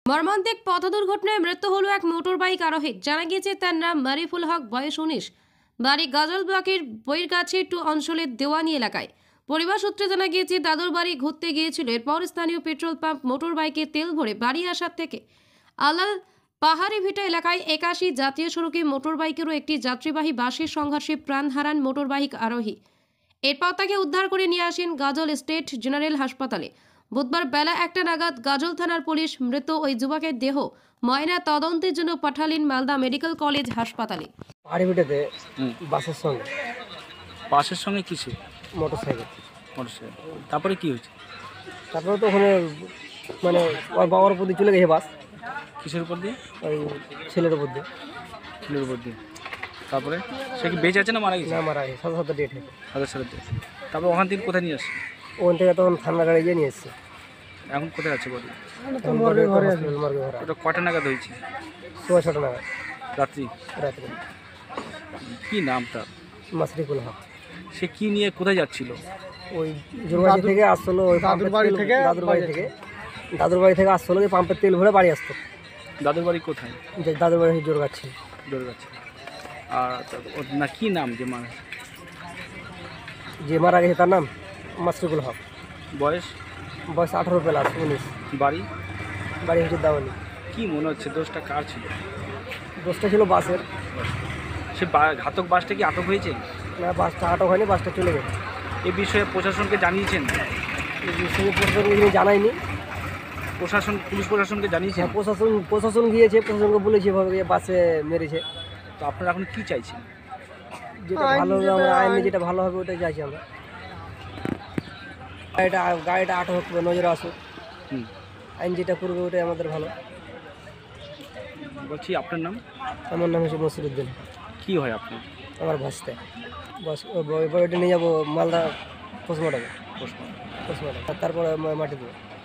মর্মান্তিক পথ দুর্ঘটনায় মৃত্যু হলো এক মোটর বাইক আরোহী। জানা গিয়েছে তার নাম মারিফুল হক, বয়স 19, বাড়ি গাজল ব্লকের বৈরগাছি 2 অঞ্চলের দেওয়ানি এলাকায়। পরিবার সূত্রে জানা গিয়েছে দাদুর বাড়ি ঘুরতে গিয়েছিল। এরপর স্থানীয় পেট্রোল পাম্প মোটর বাইকে তেল ভরে বাড়ি আসার থেকে আলাল পাহাড়ি ভিটা এলাকায় 81 জাতীয় সড়কে মোটর বাইকেরও একটি যাত্রীবাহী বাসের সংঘর্ষে প্রাণ হারান মোটর বাইক আরোহী। এরপর তাকে উদ্ধার করে নিয়ে আসেন গাজল স্টেট জেনারেল হাসপাতালে। বুধবার বেলা 1টা নাগাদ গাজল থানার পুলিশ মৃত ওই যুবকের দেহ ময়না তদন্তের জন্য পাঠালেন মালদা মেডিকেল কলেজ হাসপাতালে। পাহাড়িভিটাতে বাসের সঙ্গে কিসে? মোটরসাইকেল। তারপরে কি হয়েছে? তারপরে তো ওখানে মানে ওর বাবার উপর দিয়ে চলে গেছে বাস। কিসের উপর দিয়ে? ওই ছেলের উপর দিয়ে। তারপরে সে কি বেঁচে আছে না মারা গেছে? না, মারা গেছে। সাথে ডেট হয়েছে। সাথে তারপর ওখান থেকে কোথায় নিয়ে আসছে? ওখান থেকে তখন ঠান্ডা গাড়ি গিয়ে নিয়ে এসছে। এখন কোথায় আছে বডি? ওটা কটা নাগাদ হয়েছে? 6:30 নাগাদ রাত্রি। কি নাম তার? মাসরিকুল হক। সে কি নিয়ে কোথায় যাচ্ছিল? ওই জোরগাছি থেকে আসছিল, ওই দাদুর বাড়ি থেকে আসছিল, ওই পাম্পের তেল ভরে বাড়ি আসতো। দাদুর বাড়ি কোথায়? দাদুর বাড়ি জোরগাছি। আর না কি নাম যে মারা গেছে তার নাম মাসরিকুল হক। বয়স 18 প্লাস 19। বাড়ি হচ্ছে দাওয়ানি। কি মনে হচ্ছে দোষটা কার ছিল? দোষটা ছিল বাসের। সে ঘাতক বাসটা কি আটক হয়েছে? না, বাসটা আটক হয়নি, বাসটা চলে গেছে। এই বিষয়ে প্রশাসনকে জানিয়েছেন? এই বিষয়ে প্রশাসনকে জানায়নি। পুলিশ প্রশাসনকে জানিয়েছেন? প্রশাসন গিয়েছে, প্রশাসনকে বলেছে এভাবে বাসে মেরেছে। তো আপনারা এখন কি চাইছেন? যেটা ভালো হবে, আমরা আইনে যেটা ভালো হবে ওটাই চাইছি আমরা। গাড়িটা আটক হবে, নজরে আসুক। আইন যেটা করবে ওটাই আমাদের ভালো। বলছি আপনার নাম? আমার নাম হচ্ছে মসিরুদ্দিন। কি হয় আপনার? আমার ভাসতে। বস ওইটা নিয়ে যাবো মালদা পোস্টমর্টমে। তারপরে মাটি দেবো।